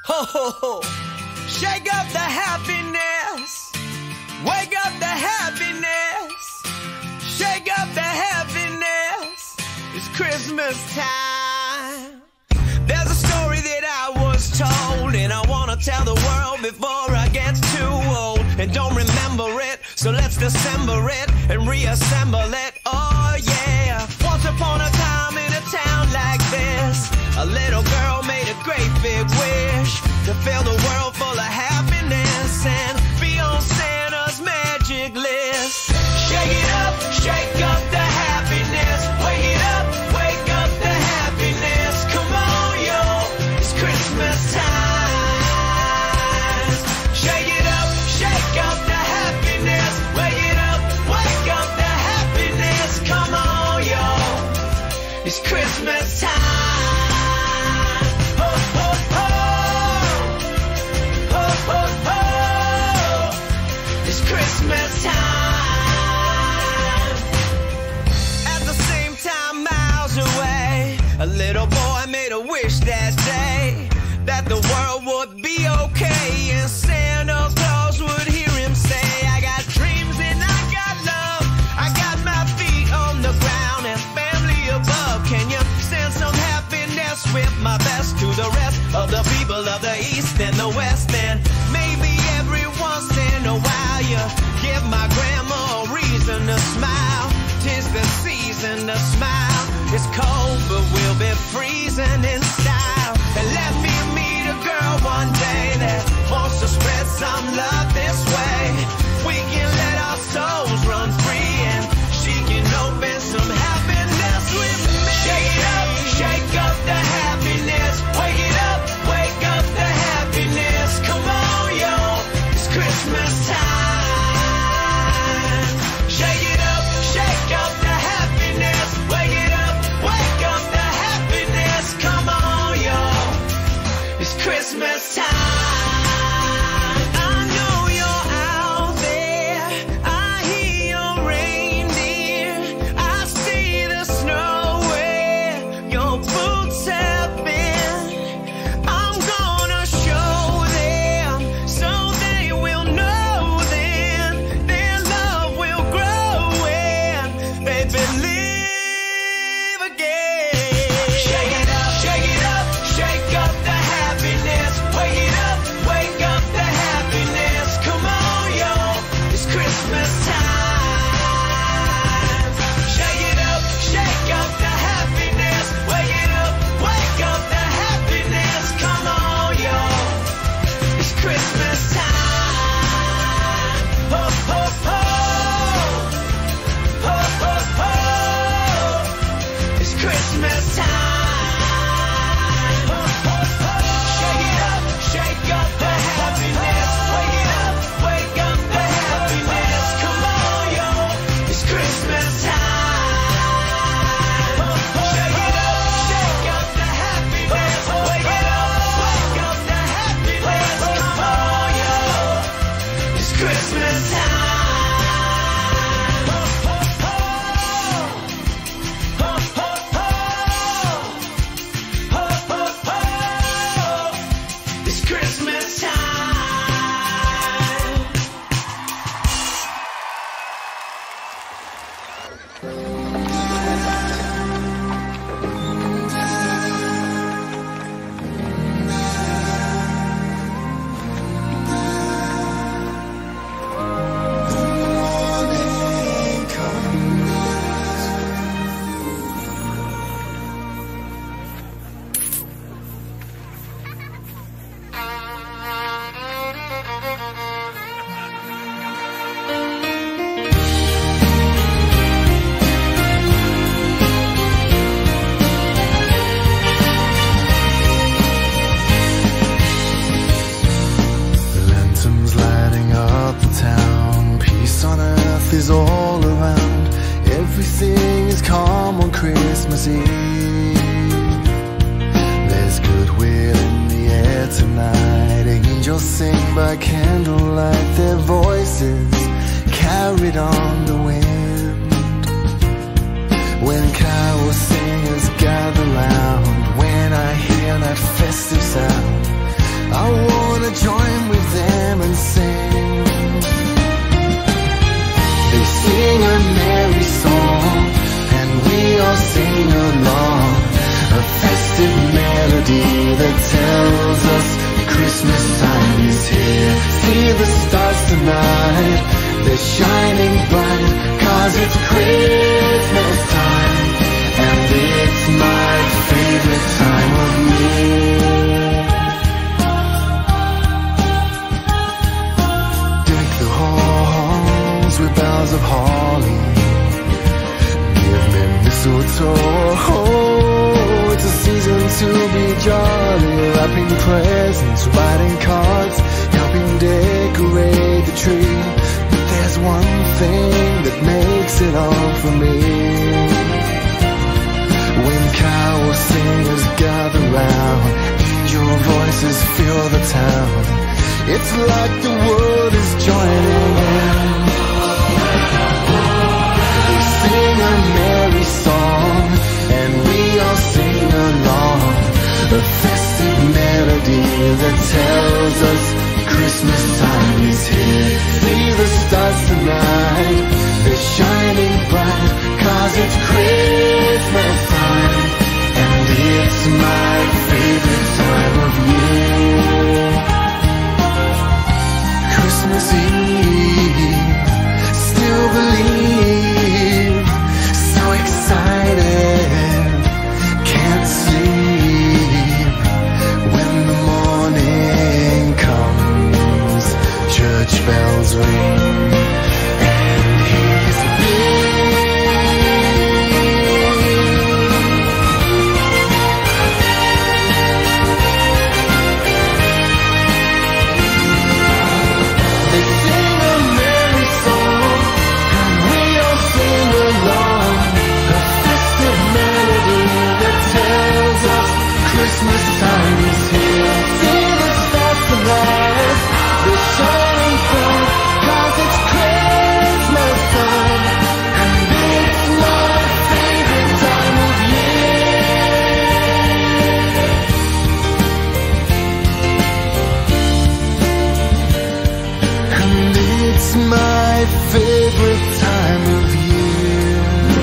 Ho, ho, ho. Shake up the happiness. Wake up the happiness. Shake up the happiness. It's Christmas time. There's a story that I was told, and I wanna tell the world before I get too old and don't remember it. So let's dissemble it and reassemble it. Oh yeah. Once upon a time in a town like this, a little girl made a great big wish to fill the world full of happiness and be on Santa's magic list. Shake it up, shake up the happiness. Wake it up, wake up the happiness. Come on, yo, it's Christmas time. Shake it up, shake up the happiness. Wake it up, wake up the happiness. Come on, yo, it's Christmas time. Christmas time. At the same time, miles away, a little boy made a wish that day that the world would be okay and Santa Claus would hear him say, I got dreams and I got love, I got my feet on the ground and family above. Can you send some happiness with my best to the rest of the people of the East and the West? And maybe every once in a while you give my grandma a reason to smile. 'Tis the season to smile. It's cold, but we'll be freezing in style. And let me meet a girl one day that wants to spread some love this way. We can let our souls run free and she can open some happiness with me. Shake it up, shake up the happiness. Wake it up, wake up the happiness. Come on, yo, it's Christmas time. Shake it up, shake up the happiness. Wake it up, wake up the happiness. Come on, yo, it's Christmas time. I know you're out there. I hear your reindeer. I see the snow where your boots have been. I'm gonna show them so they will know then their love will grow when they believe again. Shake it up, shake it up, shake up the happiness. Wake it up, wake up the happiness. Come on, yo, it's Christmas time. Shake it up, shake up the happiness. Wake it up, wake up the happiness. Come on, yo, it's Christmas time. Ho, ho, ho. Ho, ho, ho. It's Christmas time. Ho, ho, ho. Shake it up, shake up the happiness. Wake it up, wake up the happiness. Come on, yo, it's Christmas time. Ho, ho, shake it up, shake up the happiness. Wake it up, wake up the happiness. Come on, yo, it's Christmas time. Ho, ho, ho. Ho, ho, ho. Ho, ho, ho. It's Christmas time. Lanterns lighting up the town. Peace on earth is all around. Everything is calm on Christmas Eve. There's goodwill in the air tonight. Angels sing by candlelight. Their voices carried on the wind. When carol singers gather round, when I hear that festive sound, I wanna join with them and sing. They sing a merry song, and we all sing along. A festive melody that tells us Christmas time is here. See the stars tonight, they're shining bright, 'cause it's Christmas time, and it's my favorite time of year. Deck the halls with boughs of holly, give me mistletoe. It's a season to be jolly, wrapping presents, writing cards, helping decorate the tree. But there's one thing that makes it all for me. When carol singers gather round, angel voices fill the town. It's like the world is joining in. They sing a merry song, and we all sing along. A festive melody that tells us Christmas time is here. See the stars tonight, they're shining bright, 'cause it's Christmas time, and it's my favorite time of year. Christmas Eve, still believe, so excited, can't sleep. When the morning comes, church bells ring, and he's They sing a merry song, and we all sing along. A festive melody that tells us Christmas time is here. See the stars tonight, they're shining bright, 'cause it's Christmas time, and it's my favorite time of year. And it's my favorite time of year.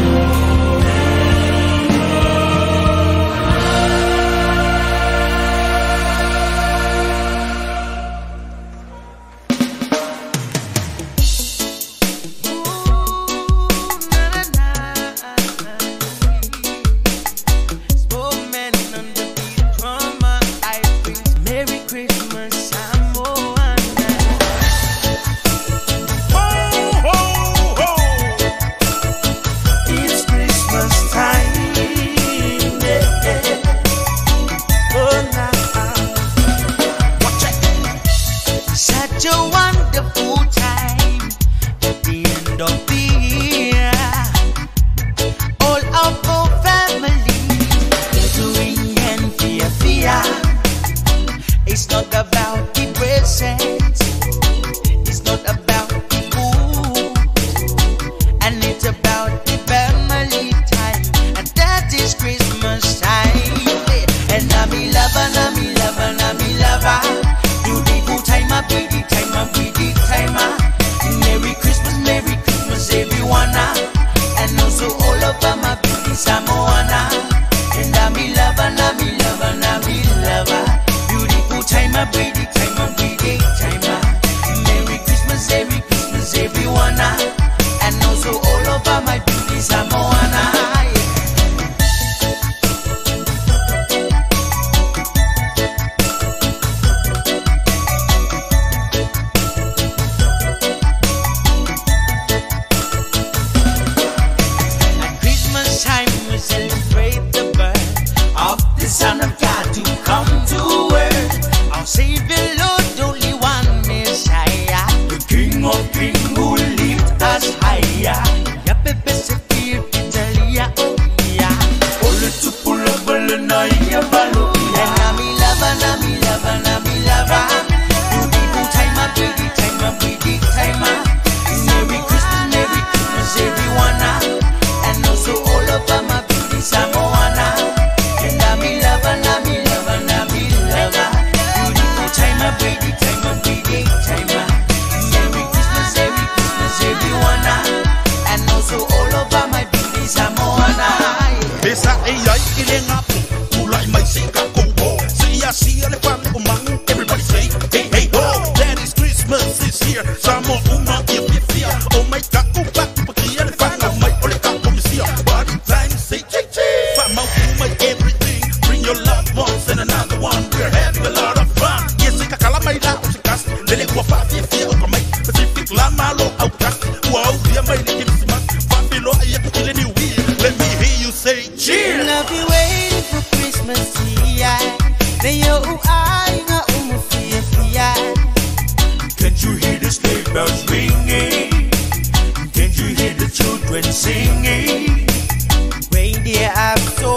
Merry Christmas, Samoa. It's Christmas time, yeah. Oh, now. Watch it. Such a wonderful time at the end of the year. All of our family gathering and fear. It's not about the presents, it's not about the food, and it's about the family time, and that is Christmas time. And I'm a lover, I'm a lover, I'm a lover. Beautiful time, a pretty time, a pretty time. Merry Christmas, everyone. And also all of my beauty Samoana. And I'm a lover, I'm a lover, I'm a lover. Beautiful time, a pretty time, a pretty time. Merry Christmas, everyone. Can't you hear the sleigh bells ringing? Can't you hear the children singing? Reindeer have so